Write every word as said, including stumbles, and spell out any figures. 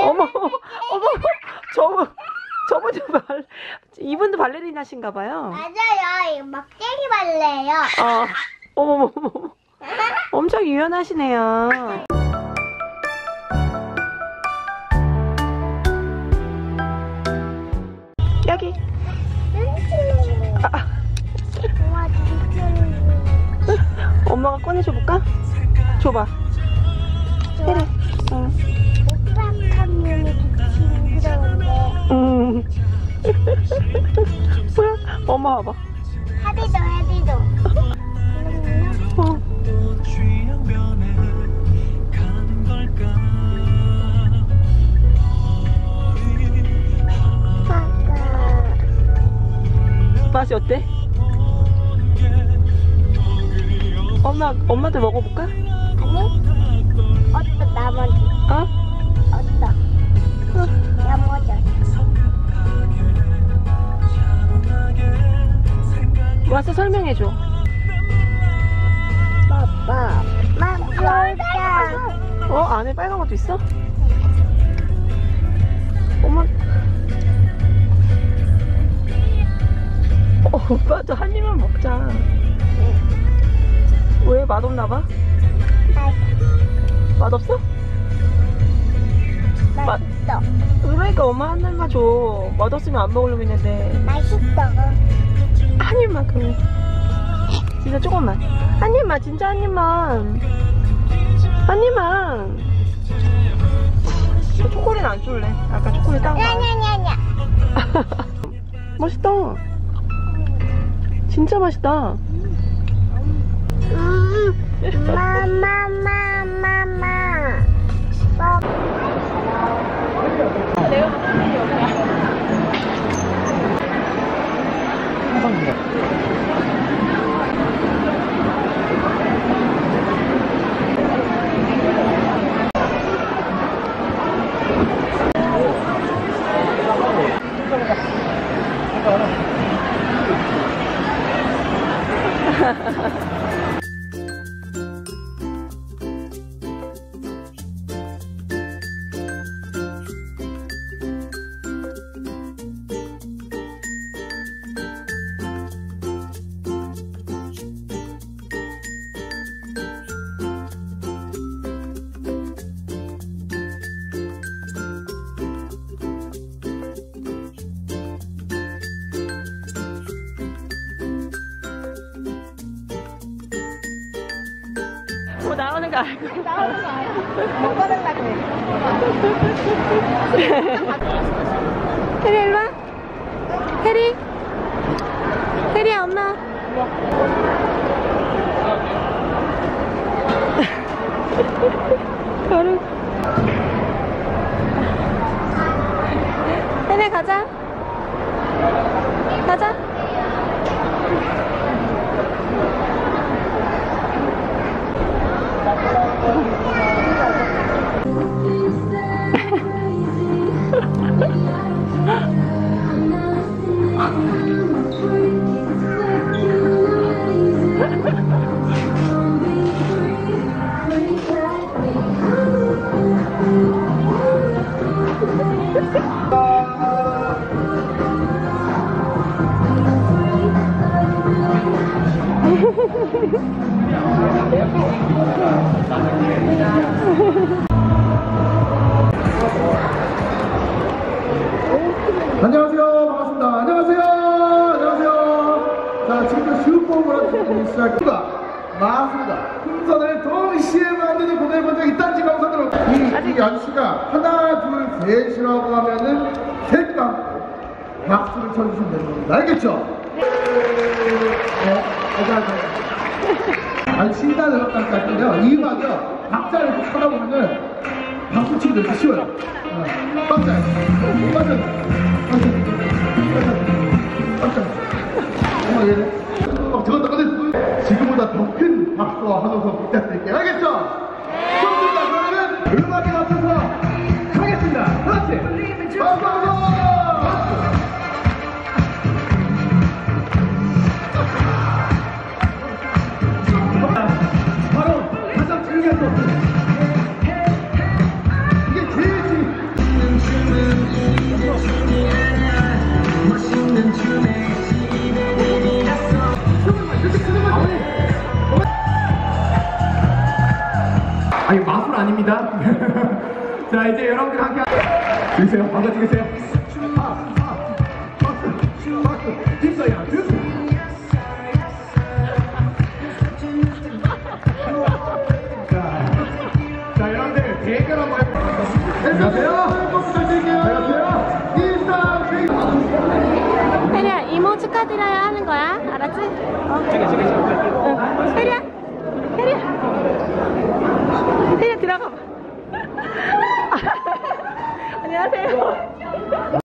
어머, 어머, 저분, 저분 좀 발, 이분도 발레리나신가봐요. 맞아요. 이거 막대기 발레예요. 어, 어머머머, 엄청 유연하시네요. 여기. 아, 엄마가 꺼내줘 볼까? 줘봐. 그래. 응. 음. 뭐야? 엄마 와봐. 헤비도 헤비도. 어. 맛이 어때? 엄마, 엄마도 먹어볼까? 아니? 어떠 나머지? 어? 어떠? 나머지. 와서 설명해줘. 빠빠. 맛있다. 어? 안에 빨간 것도 있어? 엄마. 어, 오빠도 한 입만 먹자. 왜? 맛없나봐? 맛없어? 맛있어. 그러니까 엄마 한 입만 줘. 맛없으면 안 먹으려고 했는데. 맛있어. 한 입만 그럼. 진짜 조금만. 한 입만, 진짜 한 입만. 한 입만. 저 초콜릿 안 줄래? 아까 초콜릿 딴 거. 냐냐냐냐. 맛있다. 진짜 맛있다. 음, 마마마마마. 뭐 나오는 거 알고. 나오는 거 알아. 못 받으려고 해. 혜리 일로 와. 혜리. 혜리야 엄마. 가루. 혜리 가자. 가자. 안녕하세요. 반갑습니다. 안녕하세요. 안녕하세요. 자, 지금부터 슈퍼보라트리 시작입니다. 맞습니다. 풍선을 동시에 만드는 공연을 본 적 있다는지 감사드려. 이, 이 아저씨가 하나, 둘, 셋이라고 하면은 셋 감고 박수를 쳐주시면 되는 겁니다. 알겠죠? 네. 아니, 신나는 음악까지 할게요. 이 음악이요. 박자를 이렇게 쳐다보면은 박수 치기 되게 쉬워요. 어, 박자. 박자. 정말 얘는 저것도 근데 지금보다 더 큰 박수와 환호성 부탁드릴게요. 알겠죠? 좋습니다. 그러면은 음악에 맞춰서 하겠습니다. 그렇지. 박수 박수. 바로 가장 중요한 것. 이게 제일 중요해요. 아니 마술 아닙니다. 자 이제 여러분들 함께 찍으세요. 방금 찍으세요. 김서야 두. 자, 자 여러분들 대결 한번 해볼게요. 안녕하세요. 안녕하세요. 인스타 페이스. 혜리야, 이모 축하드려요 하는 거야. 알았지? 어. 응. 혜리야, 혜리야, 혜리야 들어가 봐. 안녕하세요.